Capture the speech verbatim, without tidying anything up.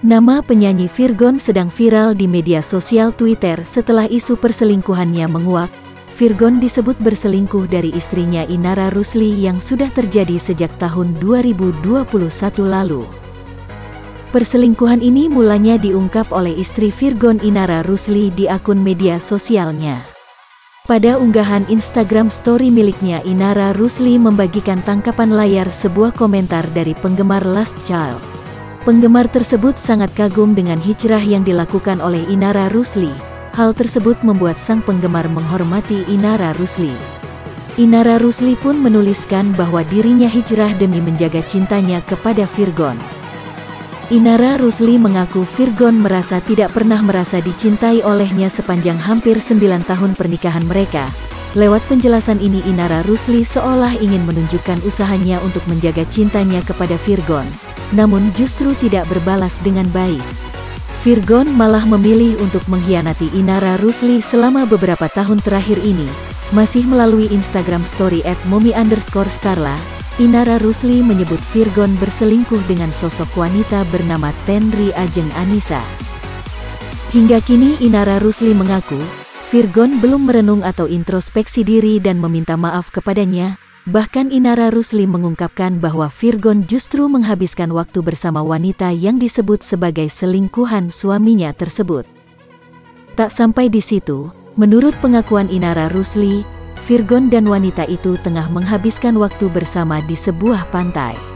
Nama penyanyi Virgon sedang viral di media sosial Twitter setelah isu perselingkuhannya menguak. Virgon disebut berselingkuh dari istrinya Inara Rusli yang sudah terjadi sejak tahun dua ribu dua puluh satu lalu. Perselingkuhan ini mulanya diungkap oleh istri Virgon, Inara Rusli, di akun media sosialnya. Pada unggahan Instagram story miliknya, Inara Rusli membagikan tangkapan layar sebuah komentar dari penggemar Last Child. Penggemar tersebut sangat kagum dengan hijrah yang dilakukan oleh Inara Rusli. Hal tersebut membuat sang penggemar menghormati Inara Rusli. Inara Rusli pun menuliskan bahwa dirinya hijrah demi menjaga cintanya kepada Virgon. Inara Rusli mengaku Virgon merasa tidak pernah merasa dicintai olehnya sepanjang hampir sembilan tahun pernikahan mereka. Lewat penjelasan ini, Inara Rusli seolah ingin menunjukkan usahanya untuk menjaga cintanya kepada Virgon, namun justru tidak berbalas dengan baik. Virgon malah memilih untuk mengkhianati Inara Rusli selama beberapa tahun terakhir ini. Masih melalui Instagram story at momi underscore starla, Inara Rusli menyebut Virgon berselingkuh dengan sosok wanita bernama Tenri Ajeng Anissa. Hingga kini Inara Rusli mengaku, Virgon belum merenung atau introspeksi diri dan meminta maaf kepadanya. Bahkan Inara Rusli mengungkapkan bahwa Virgon justru menghabiskan waktu bersama wanita yang disebut sebagai selingkuhan suaminya tersebut. Tak sampai di situ, menurut pengakuan Inara Rusli, Virgon dan wanita itu tengah menghabiskan waktu bersama di sebuah pantai.